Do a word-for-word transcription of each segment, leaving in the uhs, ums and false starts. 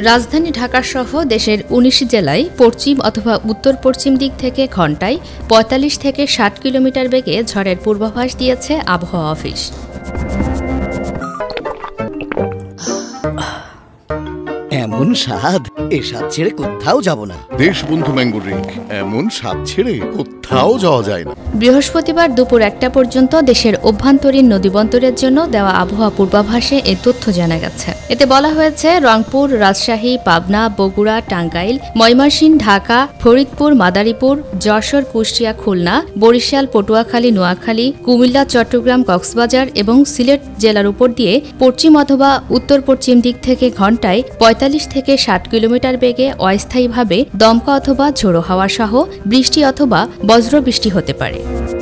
রাজধানী ঢাকাসহ দেশের উনিশ জেলায় পশ্চিম অথবা উত্তর পশ্চিম দিক থেকে ঘণ্টায় পঁয়তাল্লিশ থেকে ষাট কিলোমিটার বেগে ঝড়ের পূর্বাভাস দিয়েছে আবহাওয়া অফিস। এমন স্বাদ, এ স্বাদ ছেড়ে কোথাও যাব না। দেশবন্ধু ম্যাঙ্গো ড্রিঙ্ক, এমন স্বাদ ছেড়ে কোথাও যাওয়া যায় না। বৃহস্পতিবার দুপুর একটা পর্যন্ত দেশের অভ্যন্তরীণ নদীবন্দরের জন্য দেওয়া আবহাওয়া পূর্বাভাসে এ তথ্য জানা গেছে। এতে বলা হয়েছে, রংপুর, রাজশাহী, পাবনা, বগুড়া, টাঙ্গাইল, ময়মনসিংহ, ঢাকা, ফরিদপুর, মাদারীপুর, যশোর, কুষ্টিয়া, খুলনা, বরিশাল, পটুয়াখালী, নোয়াখালী, কুমিল্লা, চট্টগ্রাম, কক্সবাজার এবং সিলেট জেলার উপর দিয়ে পশ্চিম অথবা উত্তর পশ্চিম দিক থেকে ঘণ্টায় পঁয়তাল্লিশ থেকে ষাট কিলোমিটার বেগে অস্থায়ীভাবে দমকা অথবা ঝোড়ো হাওয়া সহ বৃষ্টি অথবা বজ্রবৃষ্টি হতে পারে।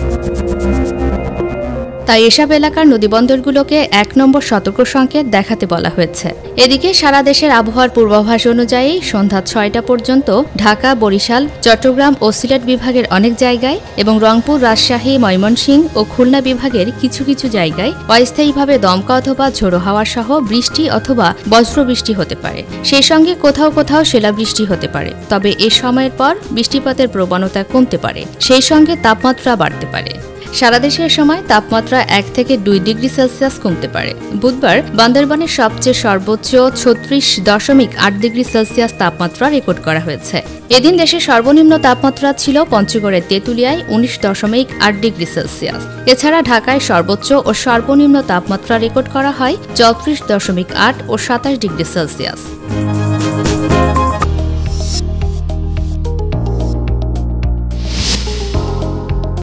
তাই এসব এলাকার নদীবন্দরগুলোকে এক নম্বর সতর্ক সংকেত দেখাতে বলা হয়েছে। এদিকে সারা দেশের আবহাওয়ার পূর্বাভাস অনুযায়ী সন্ধ্যা ছয়টা পর্যন্ত ঢাকা, বরিশাল, চট্টগ্রাম ও সিলেট বিভাগের অনেক জায়গায় এবং রংপুর, রাজশাহী, ময়মনসিংহ ও খুলনা বিভাগের কিছু কিছু জায়গায় অস্থায়ীভাবে দমকা অথবা ঝোড়ো হাওয়া সহ বৃষ্টি অথবা বজ্রবৃষ্টি হতে পারে। সেই সঙ্গে কোথাও কোথাও শিলাবৃষ্টি হতে পারে। তবে এ সময়ের পর বৃষ্টিপাতের প্রবণতা কমতে পারে, সেই সঙ্গে তাপমাত্রা বাড়তে পারে। সারা দেশের সময় তাপমাত্রা এক থেকে দুই ডিগ্রি সেলসিয়াস কমতে পারে। বুধবার বান্দরবানের সবচেয়ে সর্বোচ্চ ছত্রিশ দশমিক আট ডিগ্রি সেলসিয়াস তাপমাত্রা রেকর্ড করা হয়েছে। এদিন দেশের সর্বনিম্ন তাপমাত্রা ছিল পঞ্চগড়ের তেঁতুলিয়ায় উনিশ দশমিক আট ডিগ্রি সেলসিয়াস। এছাড়া ঢাকায় সর্বোচ্চ ও সর্বনিম্ন তাপমাত্রা রেকর্ড করা হয় চৌত্রিশ দশমিক আট ও সাতাশ ডিগ্রি সেলসিয়াস।